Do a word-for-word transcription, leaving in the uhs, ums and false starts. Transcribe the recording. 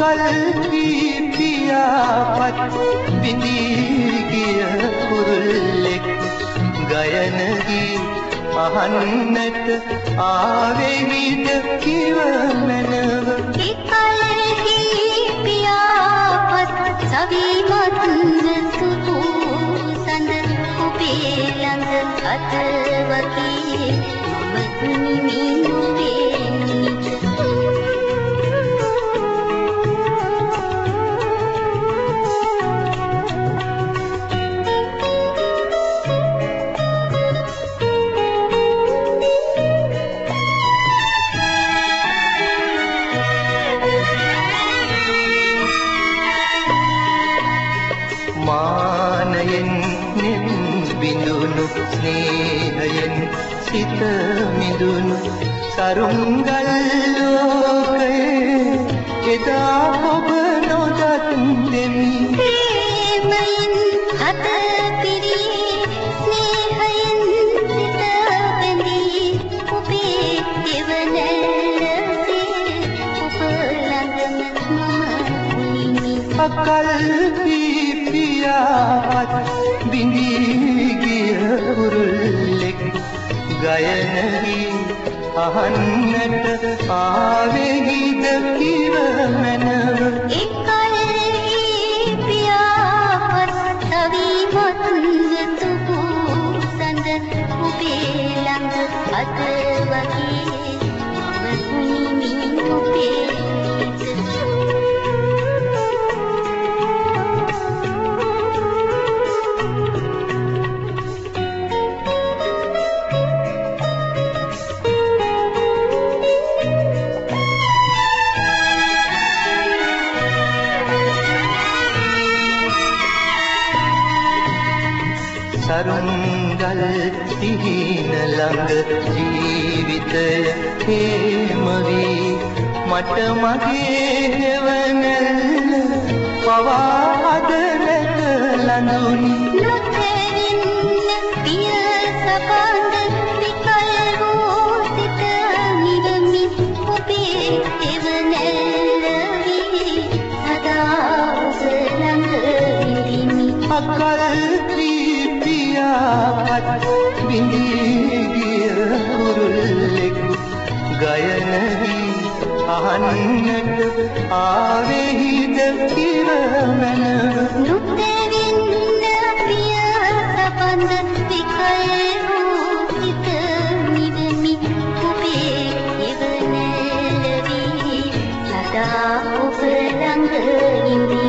අකල්පී පියාපත් බිඳී ගිය කුරුල්ලෙක් ගයන ගී අහන්නට ආවෙහිද කිව මැනව එකල්හි පියාපත් සවිමත් සුපුසඳ ඔබේ ළඟ අතවකී මම නිමිනු මානයෙන් නෙත් බිඳුණු ස්නේහයෙන් සිත මිදුණු සරුංගල් ලෝකයේ එදා ඔබ නොදත් දෙමි ප්‍රේමයෙන් හත පිරී ස්නේහයෙන් සිත බැඳී ඔබේ දෙවනැල්ලසේ ඔබ ළඟම මම නිමි අකල්පී පියාපත් බිඳී ගිය කුරුල්ලෙක් ගයන ගී අහන්නට ආවෙහිද කිව මැනව එකල්හි පියාපත් සවිමත් සුපුසඳ ඔබේ ළඟ අතවකී මම නිමි ඔබේ සරුංගල් සිහින ළඟ ජීවිතය හේම වී මට මගේ හෙවනැල්ල පවා අද නැත ලඳුනි නොතෙරින්න පිය සපඳ විකල් වූ සිත නිවමි ඔබේ හෙවනැල්ල වී සදා ඔබ ළඟ ඉඳිමි අකල්පී පියාපත් බිඳී ගිය කුරුල්ලෙක් ගයන ගී අහන්නට ආවෙහිද කිව මැනව නොතෙරින්න පිය සපඳ විකල් වූ සිත නිවමි ඔබේ හෙවනැල්ල වී සදා ඔබ ළඟ ඉඳිමි